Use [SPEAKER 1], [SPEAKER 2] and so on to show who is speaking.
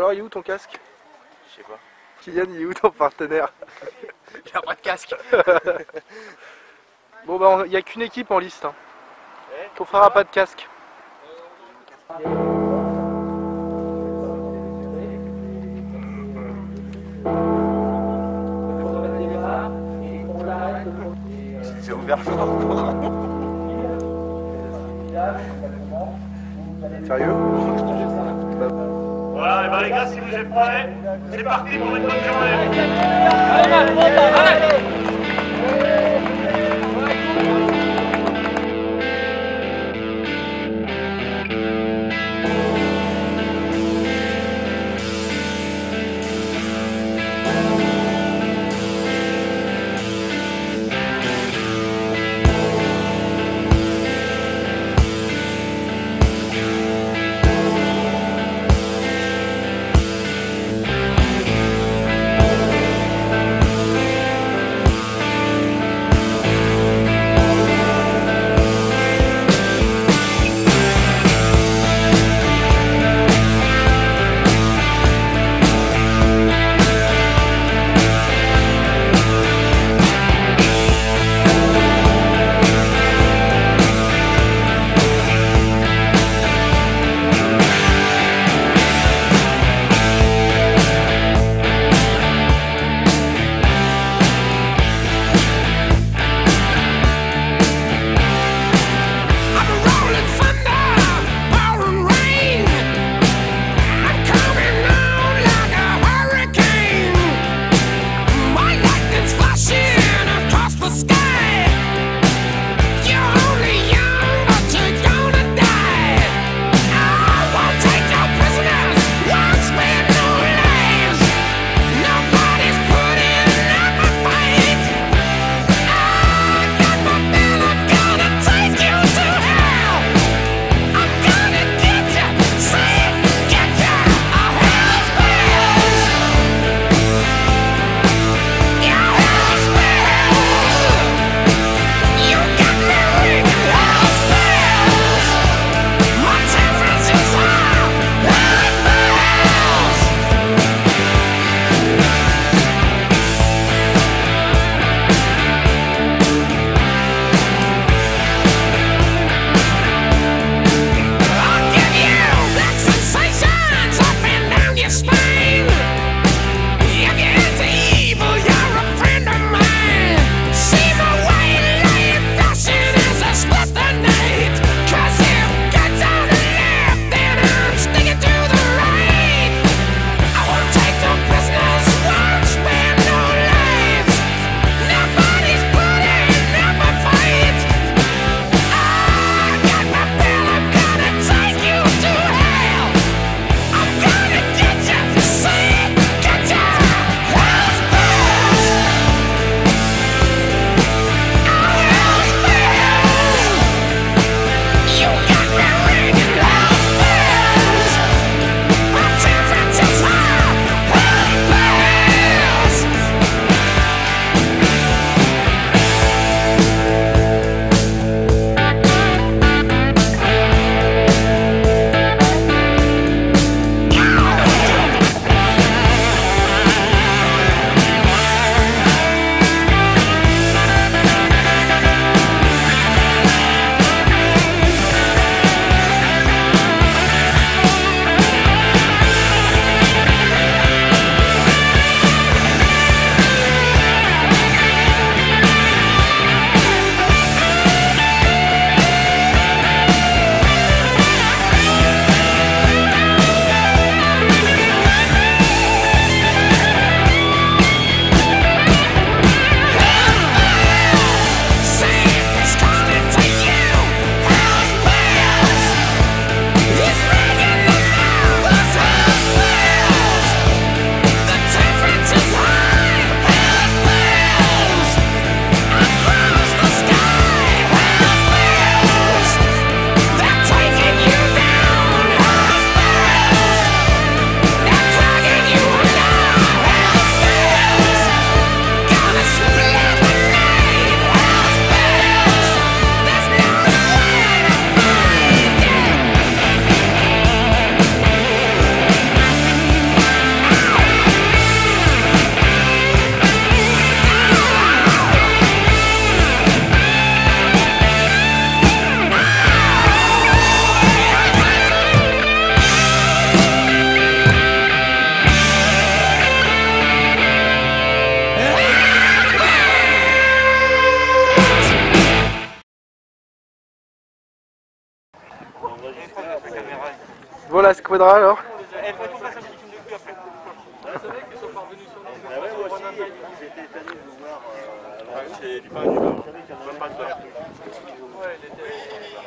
[SPEAKER 1] Alors, il est où ton casque?
[SPEAKER 2] Je sais pas.
[SPEAKER 1] Kylian, il est où ton partenaire?
[SPEAKER 2] Il a pas de casque.
[SPEAKER 1] Bon bah, il n'y a qu'une équipe en liste. Hein. Ton frère a pas de casque.
[SPEAKER 2] C'est ouvert fort.
[SPEAKER 1] Sérieux?
[SPEAKER 3] Voilà, et ben les gars, si vous êtes prêts, c'est parti pour une bonne journée.
[SPEAKER 1] Voilà Squadra alors.
[SPEAKER 3] Il faut qu'on fasse un petit film de cul après.
[SPEAKER 4] C'est vrai qu'ils sont parvenus sur nous.
[SPEAKER 2] Ah ouais, moi aussi, j'étais étonné de vous voir.
[SPEAKER 3] C'est du pain du beurre. Même pas de beurre.
[SPEAKER 4] Ouais, il était...